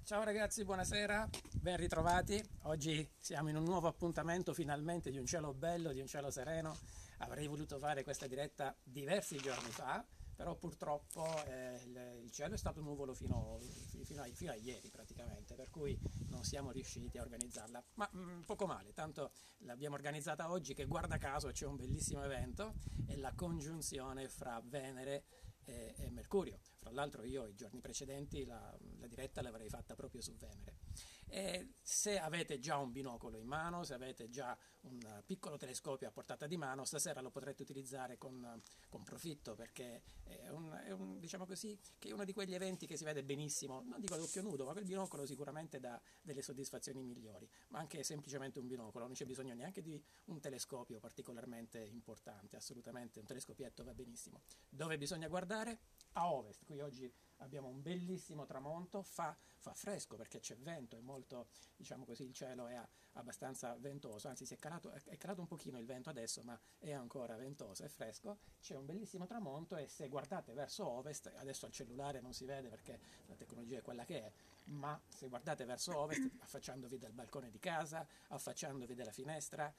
Ciao ragazzi, buonasera, ben ritrovati. Oggi siamo in un nuovo appuntamento finalmente di un cielo bello, di un cielo sereno. Avrei voluto fare questa diretta diversi giorni fa, però purtroppo il cielo è stato nuvolo fino a ieri praticamente, per cui non siamo riusciti a organizzarla. Ma poco male, tanto l'abbiamo organizzata oggi che guarda caso c'è un bellissimo evento, è la congiunzione fra Venere e Mercurio. Fra l'altro io i giorni precedenti la diretta l'avrei fatta proprio su Venere. E se avete già un binocolo in mano, se avete già un piccolo telescopio a portata di mano, stasera lo potrete utilizzare con profitto, perché diciamo così, che è uno di quegli eventi che si vede benissimo, non dico ad occhio nudo, ma quel binocolo sicuramente dà delle soddisfazioni migliori, ma anche semplicemente un binocolo, non c'è bisogno neanche di un telescopio particolarmente importante, assolutamente un telescopietto va benissimo. Dove bisogna guardare? A ovest. Qui oggi abbiamo un bellissimo tramonto, fa fresco perché c'è vento, è molto, diciamo così, il cielo è abbastanza ventoso, anzi è calato un pochino il vento adesso, ma è ancora ventoso, è fresco, c'è un bellissimo tramonto e se guardate verso ovest, adesso al cellulare non si vede perché la tecnologia è quella che è, ma se guardate verso ovest, affacciandovi dal balcone di casa, affacciandovi dalla finestra,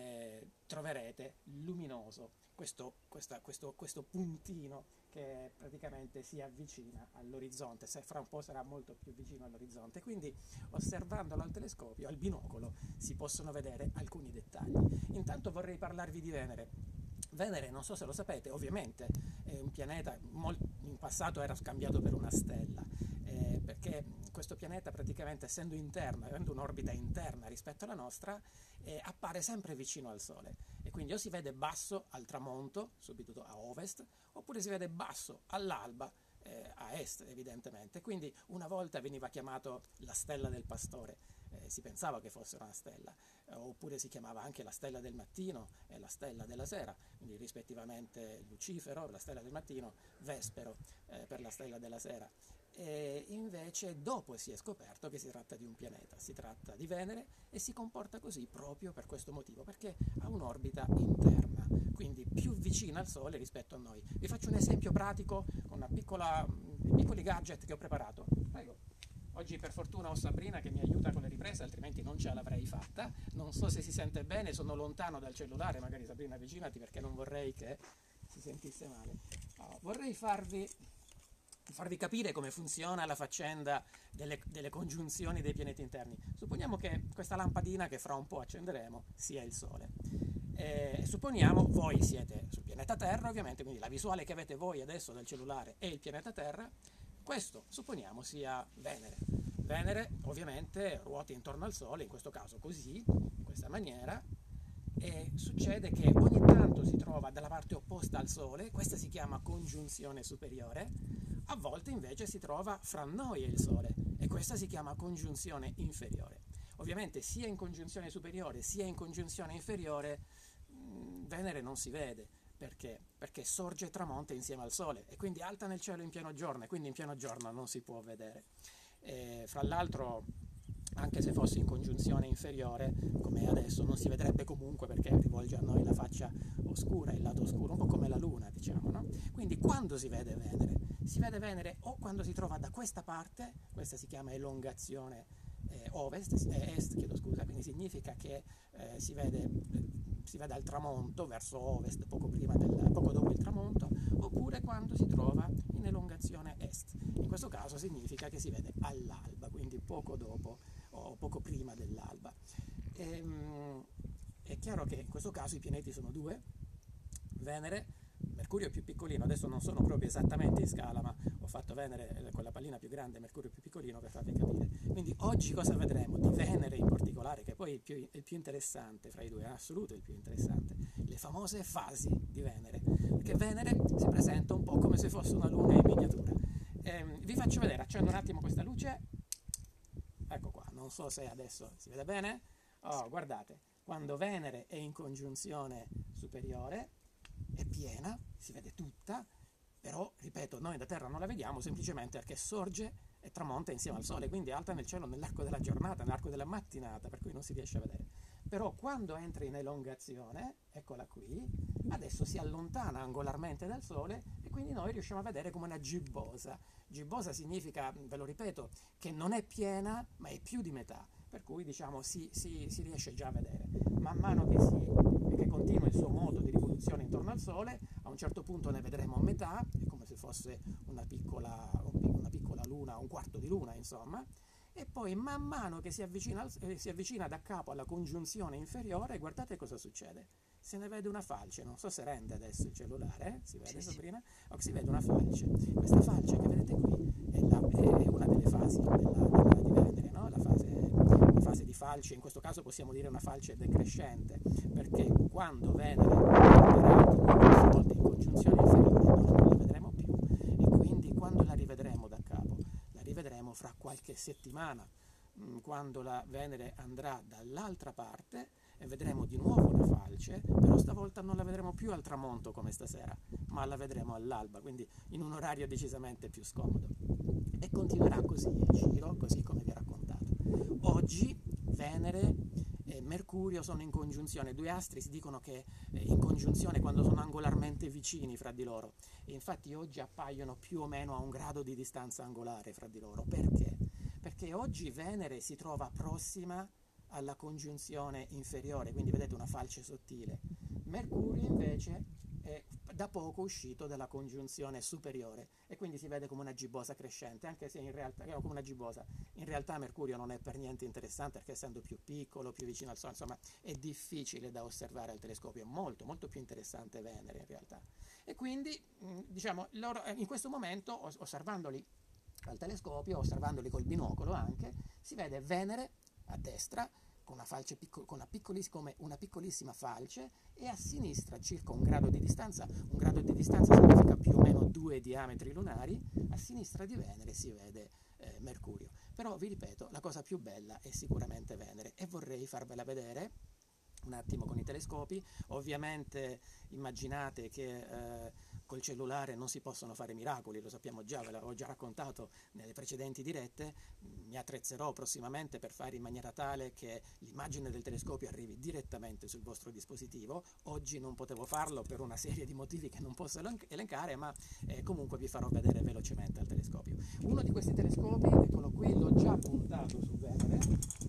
troverete luminoso questo puntino che praticamente si avvicina all'orizzonte, se fra un po' sarà molto più vicino all'orizzonte, quindi osservandolo al telescopio, al binocolo, si possono vedere alcuni dettagli. Intanto vorrei parlarvi di Venere. Venere, non so se lo sapete, ovviamente è un pianeta, in passato era scambiato per una stella, perché questo pianeta praticamente essendo interno, avendo un'orbita interna rispetto alla nostra, appare sempre vicino al Sole e quindi o si vede basso al tramonto, subito a ovest, oppure si vede basso all'alba, a est evidentemente. Quindi una volta veniva chiamato la stella del pastore, si pensava che fosse una stella, oppure si chiamava anche la stella del mattino e la stella della sera, quindi rispettivamente Lucifero per la stella del mattino, Vespero per la stella della sera. E invece dopo si è scoperto che si tratta di un pianeta, si tratta di Venere e si comporta così proprio per questo motivo, perché ha un'orbita interna, quindi più vicina al Sole rispetto a noi. Vi faccio un esempio pratico con dei piccoli gadget che ho preparato. Prego. Oggi per fortuna ho Sabrina che mi aiuta con le riprese, altrimenti non ce l'avrei fatta. Non so se si sente bene, sono lontano dal cellulare, magari Sabrina avvicinati perché non vorrei che si sentisse male. Allora, vorrei farvi capire come funziona la faccenda delle congiunzioni dei pianeti interni. Supponiamo che questa lampadina che fra un po' accenderemo sia il Sole. Supponiamo voi siete sul pianeta Terra, ovviamente, quindi la visuale che avete voi adesso del cellulare è il pianeta Terra. Questo supponiamo sia Venere. Venere ovviamente ruota intorno al Sole, in questo caso così, in questa maniera, e succede che ogni tanto si trova dalla parte opposta al Sole, questa si chiama congiunzione superiore, a volte invece si trova fra noi e il Sole e questa si chiama congiunzione inferiore. Ovviamente sia in congiunzione superiore sia in congiunzione inferiore Venere non si vede. Perché? Perché sorge e tramonta insieme al Sole e quindi alta nel cielo in pieno giorno e quindi in pieno giorno non si può vedere. Fra l'altro, anche se fosse in congiunzione inferiore, come adesso, non si vedrebbe comunque perché rivolge a noi la faccia oscura, il lato oscuro, un po' come la Luna, diciamo, no? Quindi quando si vede Venere? Si vede Venere o quando si trova da questa parte, questa si chiama elongazione est, chiedo scusa, quindi significa che si vede al tramonto, verso ovest, poco dopo il tramonto, oppure quando si trova in elongazione est. In questo caso significa che si vede all'alba, quindi poco dopo o poco prima dell'alba. È chiaro che in questo caso i pianeti sono due, Venere, Mercurio è più piccolino, adesso non sono proprio esattamente in scala, ma ho fatto Venere con la pallina più grande, Mercurio più piccolino per farvi capire. Quindi oggi cosa vedremo? Di Venere in particolare, che poi è il più interessante fra i due, in assoluto il più interessante, le famose fasi di Venere, perché Venere si presenta un po' come se fosse una luna in miniatura. Vi faccio vedere, accendo un attimo questa luce, ecco qua, non so se adesso si vede bene, guardate, quando Venere è in congiunzione superiore, è piena, si vede tutta, però, ripeto, noi da Terra non la vediamo semplicemente perché sorge e tramonta insieme al Sole, quindi è alta nel cielo nell'arco della giornata, nell'arco della mattinata, per cui non si riesce a vedere. Però quando entra in elongazione, eccola qui, adesso si allontana angolarmente dal Sole e quindi noi riusciamo a vedere come una gibbosa. Gibbosa significa, ve lo ripeto, che non è piena ma è più di metà, per cui diciamo si riesce già a vedere. Man mano che continua il suo moto di rivoluzione intorno al Sole, a un certo punto ne vedremo metà, è come se fosse una piccola luna, un quarto di luna insomma, e poi man mano che si avvicina da capo alla congiunzione inferiore, guardate cosa succede. Se ne vede una falce, non so se rende adesso il cellulare, si vede Sabrina? O si vede una falce. Questa falce che vedete qui è una delle fasi di Venere, no? La fase di falce, in questo caso possiamo dire una falce decrescente, perché quando Venere entrerà di nuovo volte in congiunzione inferiore noi non la vedremo più, e quindi quando la rivedremo da capo, la rivedremo fra qualche settimana, quando la Venere andrà dall'altra parte e vedremo di nuovo una falce, però stavolta non la vedremo più al tramonto come stasera, ma la vedremo all'alba, quindi in un orario decisamente più scomodo. E continuerà così il giro, così come vi ho raccontato. Oggi Venere e Mercurio sono in congiunzione, due astri si dicono che in congiunzione quando sono angolarmente vicini fra di loro, e infatti oggi appaiono più o meno a un grado di distanza angolare fra di loro. Perché? Perché oggi Venere si trova prossima alla congiunzione inferiore, quindi vedete una falce sottile. Mercurio invece è da poco uscito dalla congiunzione superiore e quindi si vede come una gibbosa crescente, anche se in realtà come una gibbosa. In realtà Mercurio non è per niente interessante, perché essendo più piccolo, più vicino al Sole, insomma è difficile da osservare al telescopio, è molto molto più interessante Venere in realtà. E quindi diciamo in questo momento, osservandoli al telescopio, osservandoli col binocolo anche, si vede Venere a destra con una falce con una piccolissima falce, e a sinistra circa un grado di distanza significa più o meno 2 diametri lunari, a sinistra di Venere si vede Mercurio. Però vi ripeto, la cosa più bella è sicuramente Venere, e vorrei farvela vedere un attimo con i telescopi. Ovviamente immaginate che col cellulare non si possono fare miracoli, lo sappiamo già, ve l'avevo già raccontato nelle precedenti dirette. Mi attrezzerò prossimamente per fare in maniera tale che l'immagine del telescopio arrivi direttamente sul vostro dispositivo. Oggi non potevo farlo per una serie di motivi che non posso elencare, ma comunque vi farò vedere velocemente al telescopio. Uno di questi telescopi, eccolo qui, l'ho già puntato su Venere.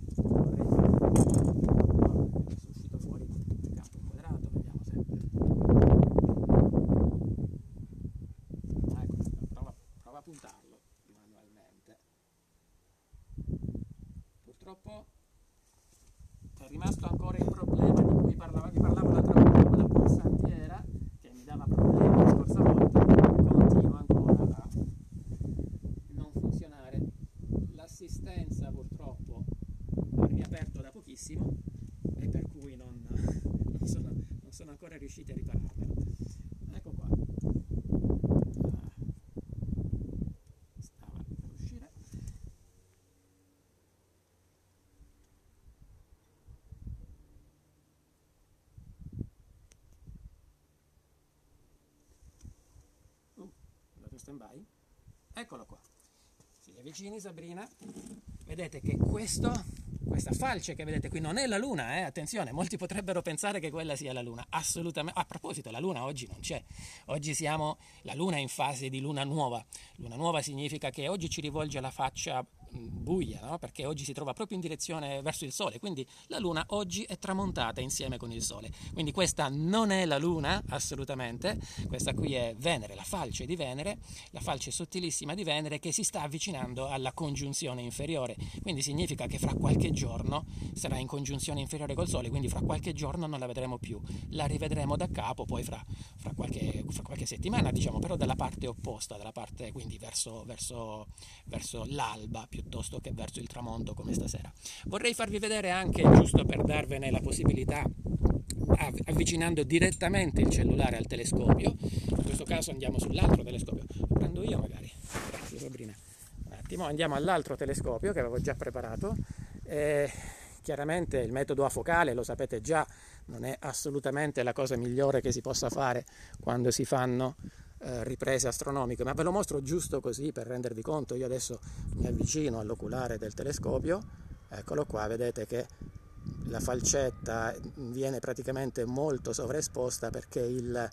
Puntarlo manualmente. Purtroppo è rimasto ancora il problema di cui vi parlavo l'altra volta, quella pulsantiera che mi dava problemi la scorsa volta, continua ancora a non funzionare. L'assistenza purtroppo ha riaperto da pochissimo, e per cui non sono ancora riusciti a ripararmelo. Ecco qua. Stand-by. Eccolo qua. Si avvicini Sabrina. Vedete che questa falce che vedete qui non è la Luna, attenzione, molti potrebbero pensare che quella sia la Luna. Assolutamente. A proposito, la Luna oggi non c'è. Oggi la Luna è in fase di luna nuova. Luna nuova significa che oggi ci rivolge la faccia buia, no? Perché oggi si trova proprio in direzione verso il Sole, quindi la Luna oggi è tramontata insieme con il Sole, quindi questa non è la Luna assolutamente, questa qui è Venere, la falce di Venere, la falce sottilissima di Venere che si sta avvicinando alla congiunzione inferiore, quindi significa che fra qualche giorno sarà in congiunzione inferiore col Sole, quindi fra qualche giorno non la vedremo più, la rivedremo da capo poi fra qualche settimana, diciamo, però dalla parte opposta, dalla parte quindi verso l'alba piuttosto che verso il tramonto come stasera. Vorrei farvi vedere anche, giusto per darvene la possibilità, avvicinando direttamente il cellulare al telescopio. In questo caso andiamo sull'altro telescopio, lo prendo io magari, grazie Sabrina. Un attimo, andiamo all'altro telescopio che avevo già preparato. Chiaramente il metodo afocale, lo sapete già, non è assolutamente la cosa migliore che si possa fare quando si fanno riprese astronomiche, ma ve lo mostro giusto così per rendervi conto. Io adesso mi avvicino all'oculare del telescopio, eccolo qua, vedete che la falcetta viene praticamente molto sovraesposta perché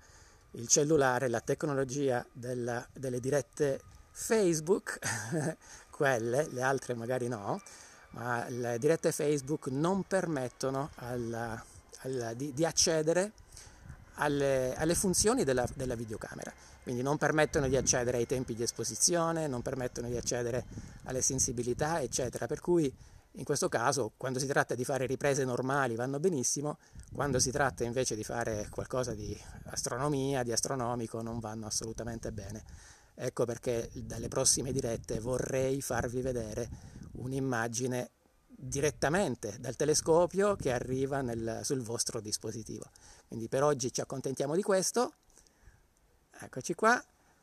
il cellulare, la tecnologia delle dirette Facebook, quelle, le altre magari no, ma le dirette Facebook non permettono di accedere alle funzioni della videocamera, quindi non permettono di accedere ai tempi di esposizione, non permettono di accedere alle sensibilità, eccetera, per cui in questo caso, quando si tratta di fare riprese normali vanno benissimo, quando si tratta invece di fare qualcosa di astronomia, di astronomico, non vanno assolutamente bene. Ecco perché dalle prossime dirette vorrei farvi vedere un'immagine direttamente dal telescopio che arriva sul vostro dispositivo. Quindi per oggi ci accontentiamo di questo. Eccoci qua.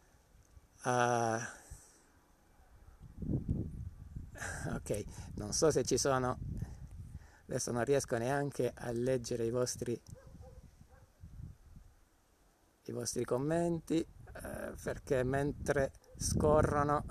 Ok, non so se ci sono, adesso non riesco neanche a leggere i vostri commenti, perché mentre scorrono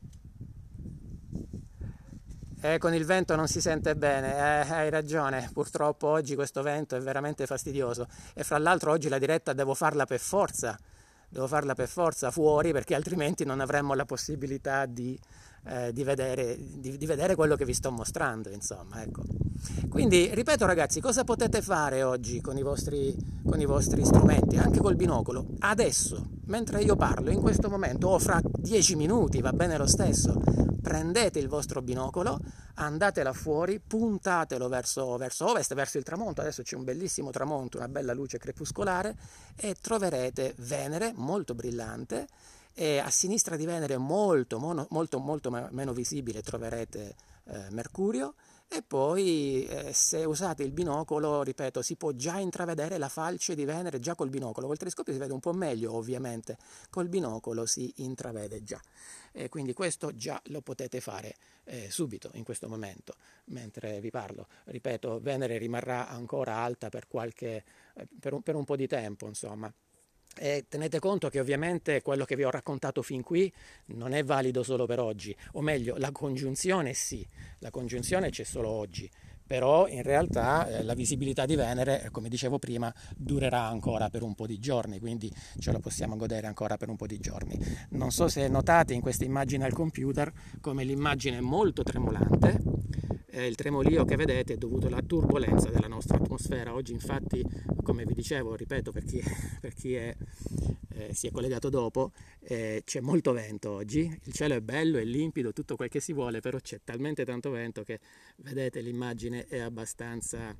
con il vento non si sente bene. Hai ragione, purtroppo oggi questo vento è veramente fastidioso, e fra l'altro oggi la diretta devo farla per forza fuori, perché altrimenti non avremmo la possibilità di vedere quello che vi sto mostrando, insomma, ecco. Quindi, ripeto ragazzi, cosa potete fare oggi con i vostri strumenti, anche col binocolo? Adesso, mentre io parlo, in questo momento, o fra 10 minuti, va bene lo stesso, prendete il vostro binocolo, andatela fuori, puntatelo verso ovest, verso il tramonto. Adesso c'è un bellissimo tramonto, una bella luce crepuscolare, e troverete Venere molto brillante, e a sinistra di Venere molto meno visibile troverete Mercurio, e poi se usate il binocolo, ripeto, si può già intravedere la falce di Venere già col binocolo. Col telescopio si vede un po' meglio, ovviamente, col binocolo si intravede già. E quindi questo già lo potete fare subito, in questo momento, mentre vi parlo. Ripeto, Venere rimarrà ancora alta per un po' di tempo, insomma. E tenete conto che ovviamente quello che vi ho raccontato fin qui non è valido solo per oggi, o meglio, la congiunzione sì, la congiunzione c'è solo oggi, però in realtà la visibilità di Venere, come dicevo prima, durerà ancora per un po' di giorni, quindi ce lo possiamo godere ancora per un po' di giorni. Non so se notate in questa immagine al computer come l'immagine è molto tremolante. Il tremolio che vedete è dovuto alla turbolenza della nostra atmosfera. Oggi infatti, come vi dicevo, ripeto per chi si è collegato dopo, c'è molto vento oggi, il cielo è bello, è limpido, tutto quel che si vuole, però c'è talmente tanto vento che, vedete, l'immagine è abbastanza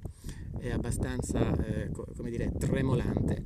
come dire, tremolante.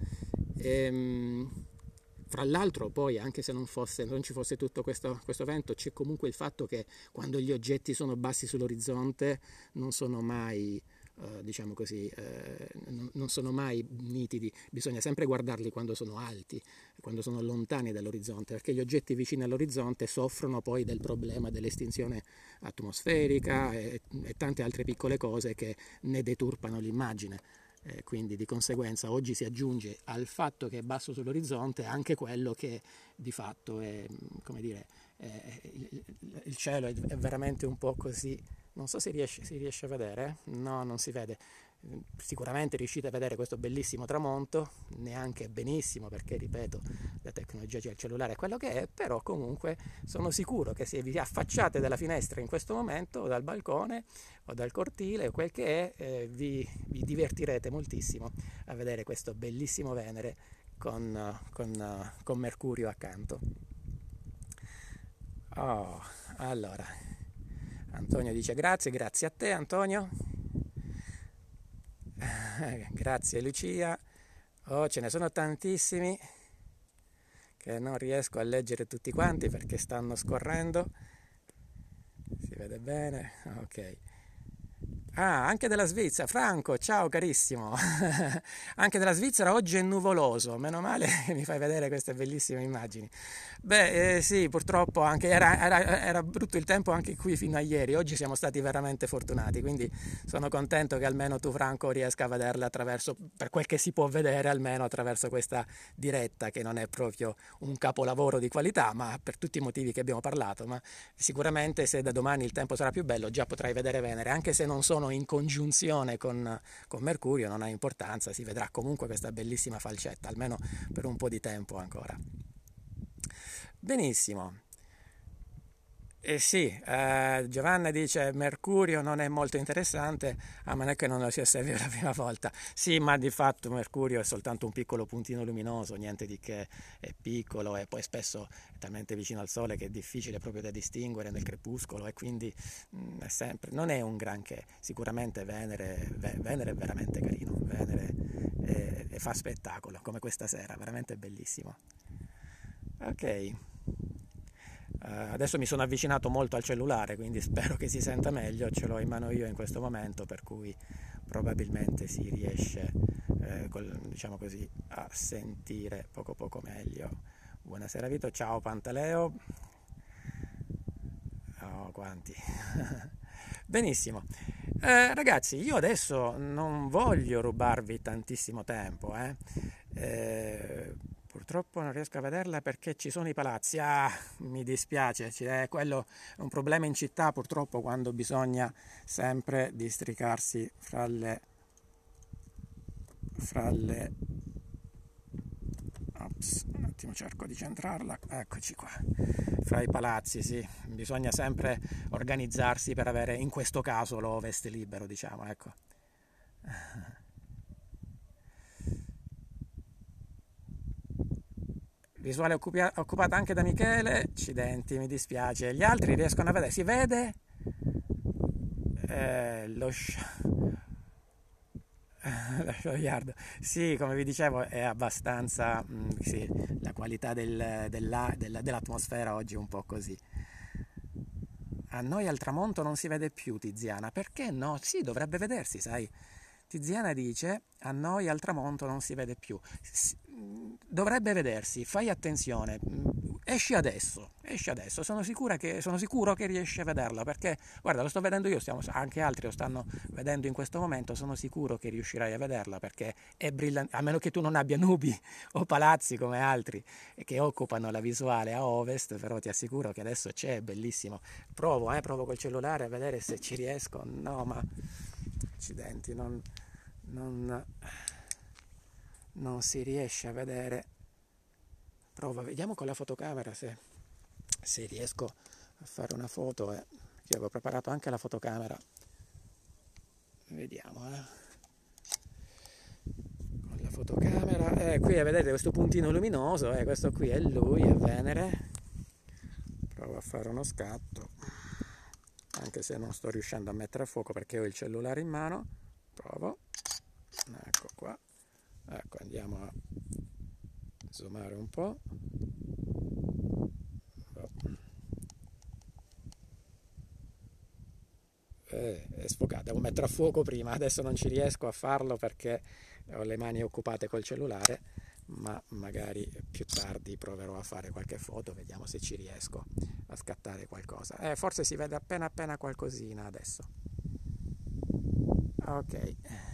Fra l'altro poi, anche se non ci fosse tutto questo vento, c'è comunque il fatto che quando gli oggetti sono bassi sull'orizzonte non sono mai, diciamo così, non sono mai nitidi, bisogna sempre guardarli quando sono alti, quando sono lontani dall'orizzonte, perché gli oggetti vicini all'orizzonte soffrono poi del problema dell'estinzione atmosferica e tante altre piccole cose che ne deturpano l'immagine. Quindi di conseguenza oggi si aggiunge al fatto che è basso sull'orizzonte anche quello che di fatto è, come dire, il cielo è veramente un po' così. Non so se si riesce a vedere, no, non si vede. Sicuramente riuscite a vedere questo bellissimo tramonto, neanche benissimo perché, ripeto, la tecnologia del cellulare è quello che è, però comunque sono sicuro che se vi affacciate dalla finestra in questo momento, o dal balcone o dal cortile o quel che è, vi divertirete moltissimo a vedere questo bellissimo Venere con Mercurio accanto. Oh, allora, Antonio dice grazie a te Antonio. Grazie Lucia. Oh, ce ne sono tantissimi che non riesco a leggere tutti quanti perché stanno scorrendo. Si vede bene? Ok. Ah, anche della Svizzera. Franco, ciao carissimo. Anche della Svizzera oggi è nuvoloso, meno male che mi fai vedere queste bellissime immagini. Beh, sì, purtroppo anche era brutto il tempo anche qui fino a ieri. Oggi siamo stati veramente fortunati, quindi sono contento che almeno tu, Franco, riesca a vederla per quel che si può vedere, almeno attraverso questa diretta, che non è proprio un capolavoro di qualità, ma per tutti i motivi che abbiamo parlato. Ma sicuramente se da domani il tempo sarà più bello, già potrai vedere Venere, anche se non sono sono in congiunzione con Mercurio non ha importanza, si vedrà comunque questa bellissima falcetta, almeno per un po' di tempo ancora. Benissimo. Sì, Giovanna dice Mercurio non è molto interessante a meno che non lo si osservi la prima volta. Sì, ma di fatto Mercurio è soltanto un piccolo puntino luminoso, niente di che, è piccolo e poi spesso è talmente vicino al Sole che è difficile proprio da distinguere nel crepuscolo e quindi è sempre, non è un granché. Sicuramente Venere è veramente carino, Venere fa spettacolo come questa sera, veramente bellissimo. Ok. Adesso mi sono avvicinato molto al cellulare, quindi spero che si senta meglio, ce l'ho in mano io in questo momento, per cui probabilmente si riesce, diciamo così, a sentire poco meglio. Buonasera Vito, ciao Pantaleo. Oh, quanti. Benissimo. Ragazzi, io adesso non voglio rubarvi tantissimo tempo, purtroppo non riesco a vederla perché ci sono i palazzi. Ah, mi dispiace, quello è un problema in città purtroppo quando bisogna sempre districarsi fra le ops, un attimo cerco di centrarla, eccoci qua, fra i palazzi, sì, bisogna sempre organizzarsi per avere in questo caso l'Ovest libero, diciamo, ecco. Visuale occupata anche da Michele, accidenti, mi dispiace. Gli altri riescono a vedere, si vede lo Sciogliardo. Sì, come vi dicevo è abbastanza, sì, la qualità dell'atmosfera oggi è un po' così. A noi al tramonto non si vede più, Tiziana, perché no? Sì, dovrebbe vedersi, sai. Tiziana dice, a noi al tramonto non si vede più. Dovrebbe vedersi, fai attenzione, esci adesso, sono sicuro che riesci a vederla, perché guarda, lo sto vedendo io, anche altri lo stanno vedendo in questo momento, sono sicuro che riuscirai a vederla, perché è brillante, a meno che tu non abbia nubi o palazzi come altri che occupano la visuale a ovest, però ti assicuro che adesso c'è, è bellissimo. Provo col cellulare a vedere se ci riesco, no ma accidenti, non si riesce a vedere. Vediamo con la fotocamera se riesco a fare una foto. Io avevo preparato anche la fotocamera. Vediamo. Con la fotocamera. Qui vedete questo puntino luminoso. Questo qui è lui, è Venere. Provo a fare uno scatto. Anche se non sto riuscendo a mettere a fuoco perché ho il cellulare in mano. Provo. Ecco qua. Ecco, andiamo a zoomare un po'. È sfocato, devo mettere a fuoco prima, adesso non ci riesco a farlo perché ho le mani occupate col cellulare, ma magari più tardi proverò a fare qualche foto, vediamo se ci riesco a scattare qualcosa. Forse si vede appena qualcosina adesso. Ok.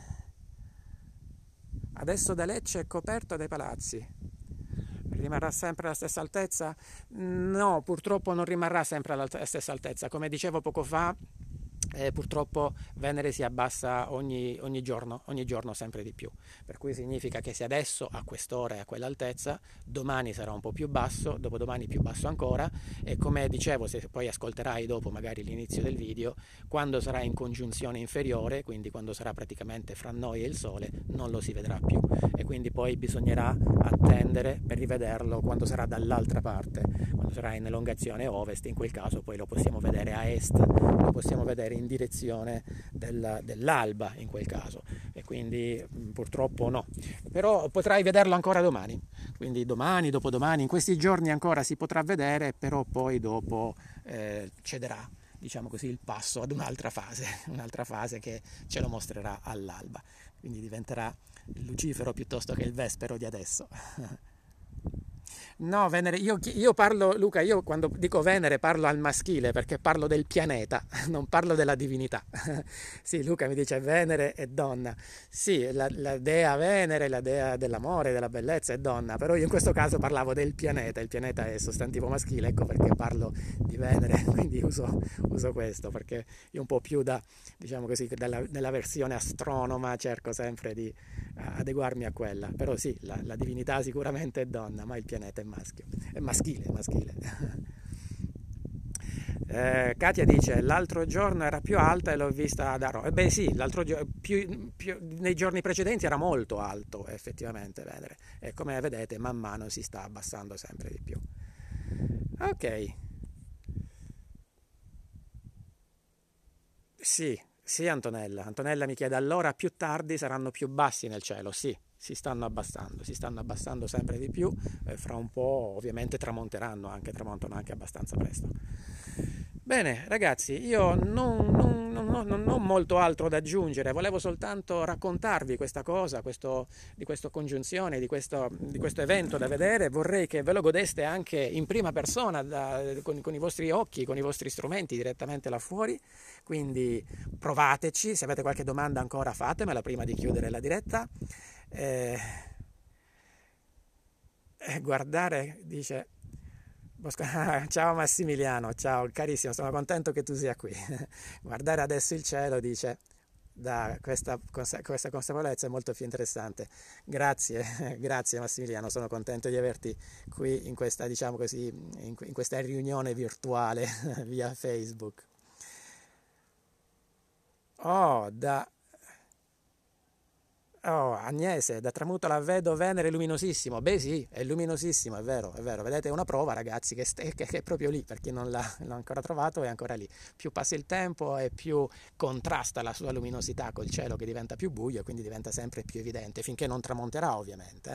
Adesso da Lecce è coperto dai palazzi. Rimarrà sempre alla stessa altezza? No, purtroppo non rimarrà sempre alla stessa altezza. Come dicevo poco fa, purtroppo Venere si abbassa ogni giorno sempre di più, per cui significa che se adesso a quest'ora è a quell'altezza, domani sarà un po' più basso, dopodomani più basso ancora, e come dicevo, se poi ascolterai dopo magari l'inizio del video, quando sarà in congiunzione inferiore, quindi quando sarà praticamente fra noi e il Sole, non lo si vedrà più, e quindi poi bisognerà attendere per rivederlo quando sarà dall'altra parte, quando sarà in elongazione ovest. In quel caso poi lo possiamo vedere a est, lo possiamo vedere in direzione dell'alba in quel caso, e quindi purtroppo no, però potrai vederlo ancora domani, quindi domani, dopodomani, in questi giorni ancora si potrà vedere, però poi dopo cederà, diciamo così, il passo ad un'altra fase che ce lo mostrerà all'alba, quindi diventerà il Lucifero piuttosto che il Vespero di adesso. No, Venere, io parlo, Luca, io quando dico Venere parlo al maschile perché parlo del pianeta, non parlo della divinità. Sì, Luca mi dice Venere è donna. Sì, la dea Venere, la dea dell'amore, della bellezza è donna, però io in questo caso parlavo del pianeta, il pianeta è sostantivo maschile, ecco perché parlo di Venere, quindi uso questo, perché io un po' più da, diciamo così, nella versione astronoma cerco sempre di adeguarmi a quella, però sì, la divinità sicuramente è donna, ma il pianeta è maschio, è maschile, è maschile. Katia dice l'altro giorno era più alta e l'ho vista da Roma. Beh sì, l'altro giorno, nei giorni precedenti era molto alto effettivamente Venere e come vedete man mano si sta abbassando sempre di più. Ok, sì, sì Antonella. Antonella mi chiede allora più tardi saranno più bassi nel cielo. Sì, si stanno abbassando sempre di più. Fra un po' ovviamente tramontano anche abbastanza presto. Bene, ragazzi, io non ho molto altro da aggiungere, volevo soltanto raccontarvi questa cosa, di questa congiunzione, di questo evento da vedere. Vorrei che ve lo godeste anche in prima persona, con i vostri occhi, con i vostri strumenti direttamente là fuori. Quindi provateci, se avete qualche domanda ancora fatemela prima di chiudere la diretta. Eh, guardare, dice ciao Massimiliano, ciao carissimo, sono contento che tu sia qui. Guardare adesso il cielo, dice, da questa consapevolezza è molto più interessante. Grazie, grazie Massimiliano, sono contento di averti qui in questa, diciamo così, in questa riunione virtuale via Facebook. Oh, Oh, Agnese, da tramonto la vedo Venere luminosissimo. Beh sì, è luminosissimo, è vero, è vero. Vedete, è una prova, ragazzi, che è proprio lì, per chi non l'ha ancora trovato, è ancora lì. Più passa il tempo e più contrasta la sua luminosità col cielo che diventa più buio e quindi diventa sempre più evidente, finché non tramonterà, ovviamente.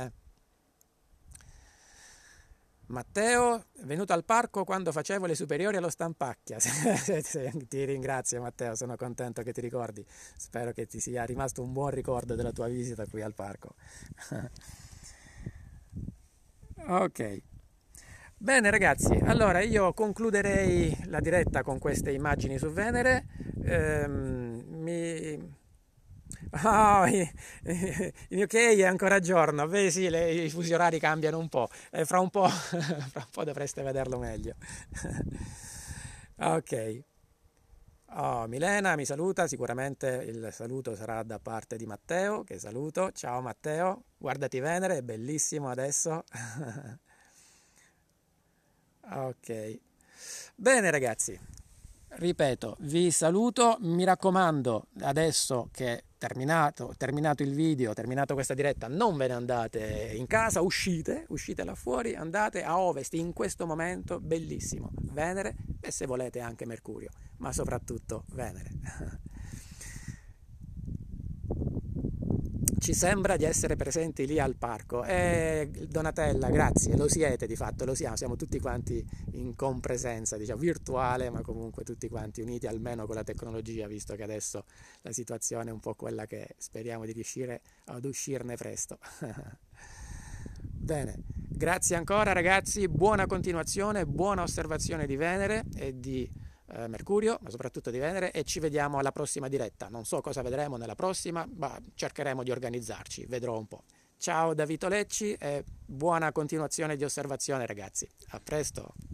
Matteo, è venuto al parco quando facevo le superiori allo Stampacchia. Ti ringrazio Matteo, sono contento che ti ricordi. Spero che ti sia rimasto un buon ricordo della tua visita qui al parco. Ok. Bene ragazzi, allora io concluderei la diretta con queste immagini su Venere. Mi... Oh, in UK è ancora giorno, beh sì, i fusi orari cambiano un po', fra un po', fra un po' dovreste vederlo meglio. Ok, oh, Milena mi saluta, sicuramente il saluto sarà da parte di Matteo, che saluto, ciao Matteo, guardati Venere, è bellissimo adesso. Ok, bene ragazzi, ripeto, vi saluto, mi raccomando, adesso che è terminato il video, terminato questa diretta, non ve ne andate in casa, uscite là fuori, andate a ovest in questo momento, bellissimo, Venere e se volete anche Mercurio, ma soprattutto Venere. Ci sembra di essere presenti lì al parco. Donatella, grazie, lo siete di fatto, lo siamo tutti quanti in compresenza, diciamo, virtuale, ma comunque tutti quanti uniti almeno con la tecnologia, visto che adesso la situazione è un po' quella che è. Speriamo di riuscire ad uscirne presto. Bene, grazie ancora ragazzi, buona continuazione, buona osservazione di Venere e di Mercurio, ma soprattutto di Venere, e ci vediamo alla prossima diretta. Non so cosa vedremo nella prossima, ma cercheremo di organizzarci, vedrò un po'. Ciao da Vito Lecci e buona continuazione di osservazione ragazzi, a presto!